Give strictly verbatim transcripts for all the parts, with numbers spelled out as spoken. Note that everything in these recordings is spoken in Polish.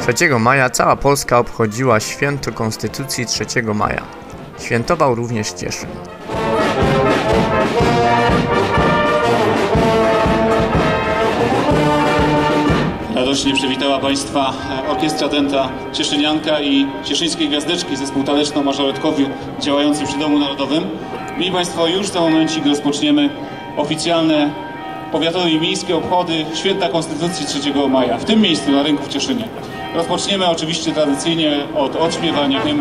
trzeciego maja cała Polska obchodziła święto Konstytucji trzeciego maja. Świętował również Cieszyn. Radośnie przywitała Państwa Orkiestra Dęta Cieszynianka i Cieszyńskiej Gwiazdeczki, zespół taneczno-mażoretkowiu działający przy Domu Narodowym. Mili Państwo, już za momencik rozpoczniemy oficjalne powiatowe i miejskie obchody Święta Konstytucji trzeciego maja w tym miejscu na rynku w Cieszynie. Rozpoczniemy oczywiście tradycyjnie od odśpiewania hymnu.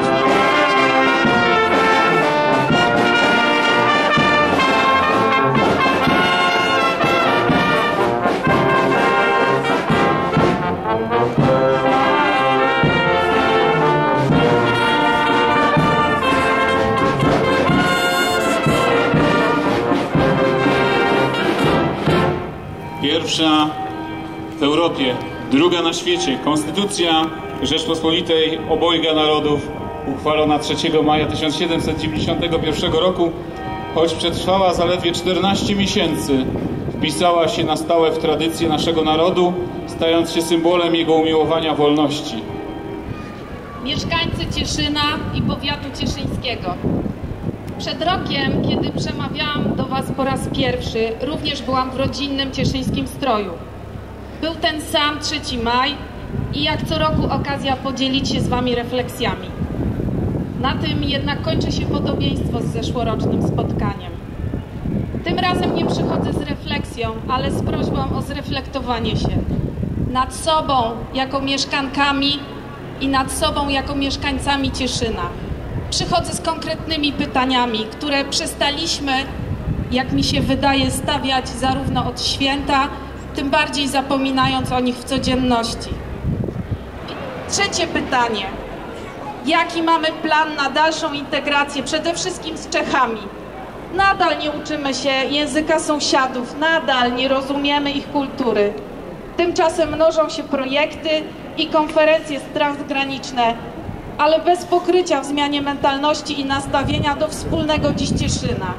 Pierwsza w Europie, druga na świecie Konstytucja Rzeczpospolitej Obojga Narodów, uchwalona trzeciego maja tysiąc siedemset dziewięćdziesiątego pierwszego roku, choć przetrwała zaledwie czternaście miesięcy, wpisała się na stałe w tradycję naszego narodu, stając się symbolem jego umiłowania wolności. Mieszkańcy Cieszyna i powiatu cieszyńskiego. Przed rokiem, kiedy przemawiałam do Was po raz pierwszy, również byłam w rodzinnym cieszyńskim stroju. Był ten sam trzeci maj i jak co roku okazja podzielić się z Wami refleksjami. Na tym jednak kończy się podobieństwo z zeszłorocznym spotkaniem. Tym razem nie przychodzę z refleksją, ale z prośbą o zreflektowanie się nad sobą jako mieszkankami i nad sobą jako mieszkańcami Cieszyna. Przychodzę z konkretnymi pytaniami, które przestaliśmy, jak mi się wydaje, stawiać zarówno od święta, tym bardziej zapominając o nich w codzienności. Trzecie pytanie. Jaki mamy plan na dalszą integrację, przede wszystkim z Czechami? Nadal nie uczymy się języka sąsiadów, nadal nie rozumiemy ich kultury. Tymczasem mnożą się projekty i konferencje transgraniczne, ale bez pokrycia w zmianie mentalności i nastawienia do wspólnego dziś Cieszyna.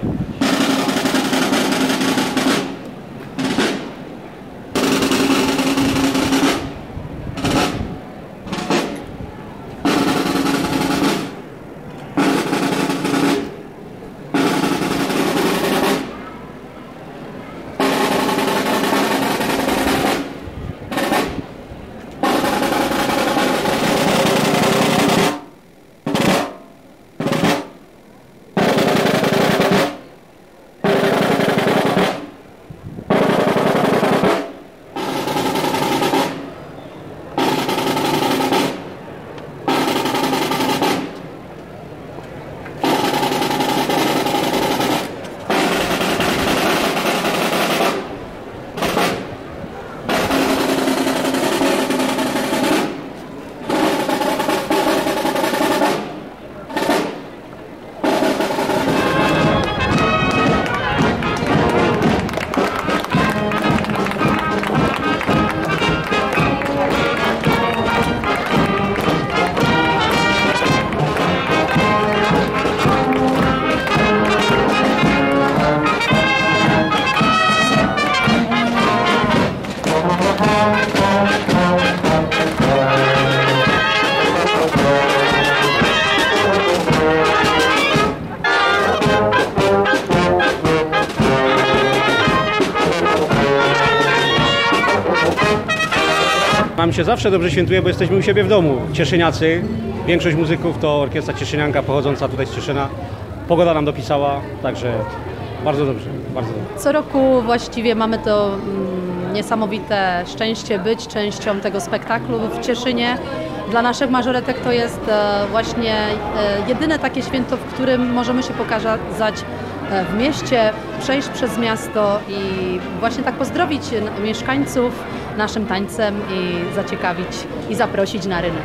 Nam się zawsze dobrze świętuje, bo jesteśmy u siebie w domu. Cieszyniacy, większość muzyków to Orkiestra Cieszynianka pochodząca tutaj z Cieszyna. Pogoda nam dopisała, także bardzo dobrze, bardzo dobrze. Co roku właściwie mamy to mm, niesamowite szczęście być częścią tego spektaklu w Cieszynie. Dla naszych mażoretek to jest e, właśnie e, jedyne takie święto, w którym możemy się pokazać w mieście, przejść przez miasto i właśnie tak pozdrowić mieszkańców naszym tańcem i zaciekawić i zaprosić na rynek.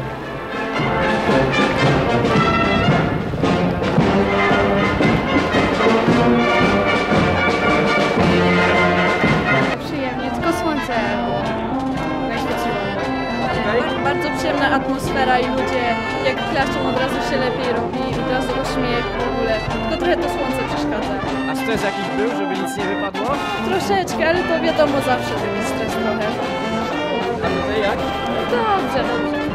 Przyjemnie, tylko słońce naświeciło. Bardzo przyjemna atmosfera i ludzie jak klaszczą, od razu się lepiej robi, od razu uśmiech w ogóle. Tylko trochę to słońce przeszkadza. A stres jakiś był, żeby nic nie wypadło? Troszeczkę, ale to wiadomo zawsze taki stres trochę. A to jak? Dobrze, dobrze.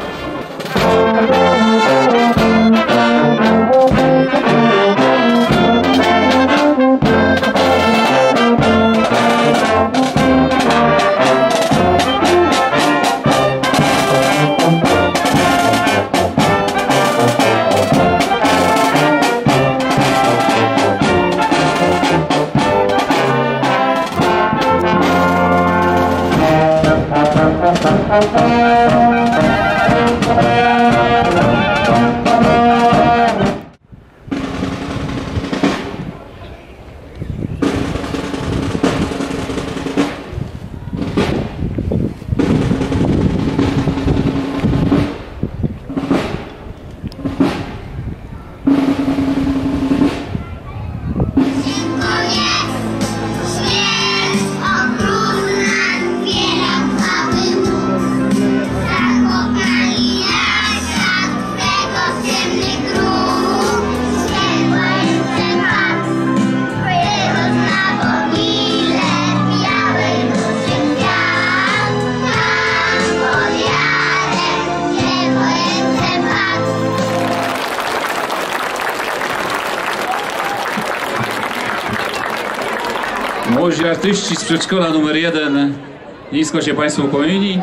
Młodzi artyści z przedszkola numer jeden. Nisko się Państwu ukłonili.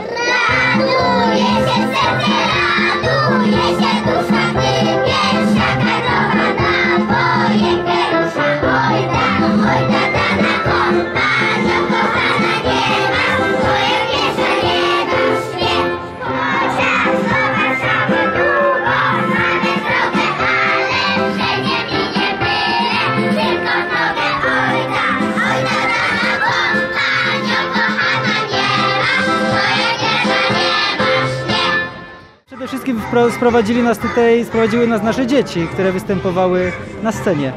Raduje się serce, raduje się dusza, gdy pierwsza karowa na wojenkę rusza. Oj da, oj da, da na kompanią kochana nie ma, twoja piesza nie ma śnieg. Chociaż do Warszawy długo mamy drogę, ale że nie minie byle, tylko nogę. Oj da, oj da, da na kompanią kochana nie ma, twoja piesza nie ma śnieg. Przede wszystkim wpro- sprowadzili nas tutaj, sprowadziły nas nasze dzieci, które występowały na scenie.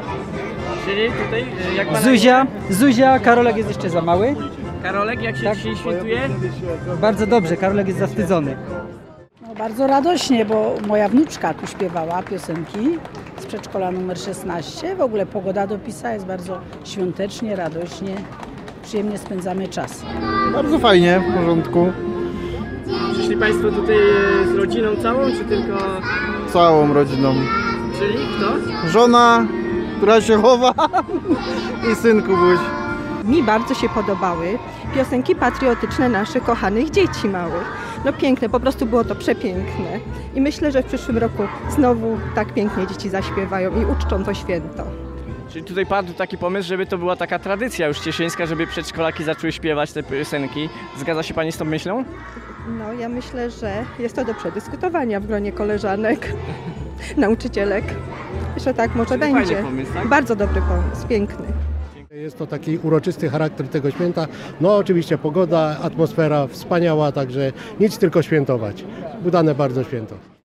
Czyli tutaj, e, jak pana Zuzia, Zuzia, Karolek jest jeszcze za mały. Karolek, jak się Tak. dzisiaj świętuje? Bardzo dobrze, Karolek jest zawstydzony. No, bardzo radośnie, bo moja wnuczka tu śpiewała piosenki z przedszkola numer szesnaście. W ogóle pogoda dopisała, jest bardzo świątecznie, radośnie, przyjemnie spędzamy czas. Bardzo fajnie, w porządku. Przyszli Państwo tutaj e, z rodziną całą, czy tylko... Całą rodziną. Czyli kto? Żona, która się chowa i syn Kubuś. Mi bardzo się podobały piosenki patriotyczne naszych kochanych dzieci małych. No piękne, po prostu było to przepiękne. I myślę, że w przyszłym roku znowu tak pięknie dzieci zaśpiewają i uczczą to święto. Czyli tutaj padł taki pomysł, żeby to była taka tradycja już cieszyńska, żeby przedszkolaki zaczęły śpiewać te piosenki. Zgadza się Pani z tą myślą? No ja myślę, że jest to do przedyskutowania w gronie koleżanek, nauczycielek, że tak może Czyli będzie. fajny pomysł, tak? Bardzo dobry pomysł, piękny. Jest to taki uroczysty charakter tego święta. No oczywiście pogoda, atmosfera wspaniała, także nic tylko świętować. Udane bardzo święto.